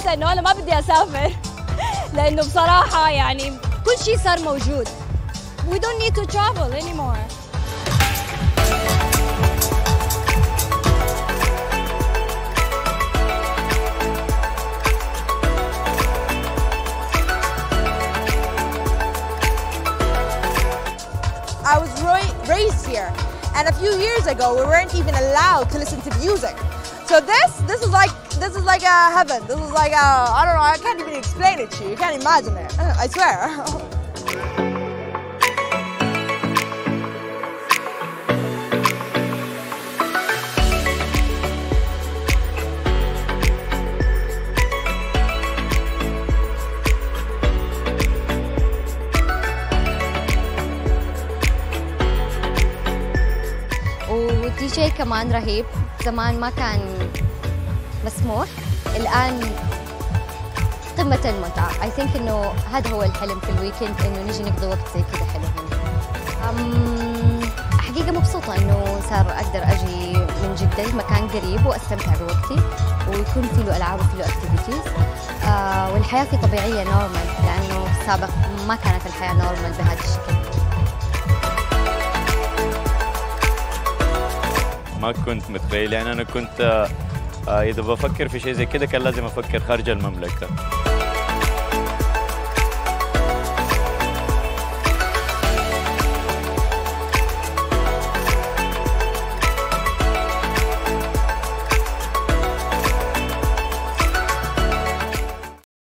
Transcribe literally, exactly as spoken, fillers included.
حاسة إنه أنا ما بدي أسافر لأنه بصراحة يعني كل شيء صار موجود. We don't need to travel anymore. I was raised here, and a few years ago we weren't even allowed to listen to music. So this, this is like, this is like a heaven. This is like a, I don't know, I can't even explain it to you. You can't imagine it. I swear. والدي جي كمان رهيب. زمان ما كان مسموح، الآن قمة المتعة. I think إنه هذا هو الحلم في الويكند، إنه نيجي نقضي وقت زي كذا حلو هنا. حقيقة مبسوطة إنه صار أقدر أجي من جدة، المكان قريب وأستمتع بوقتي ويكون فيه له ألعاب وفيه له أكتيفيتيز، آه والحياة فيه طبيعية نورمال، لأنه في السابق ما كانت الحياة نورمال بهذا الشكل. ما كنت متخيل، يعني أنا كنت إذا بفكر في شيء زي كده كان لازم أفكر خارج المملكة.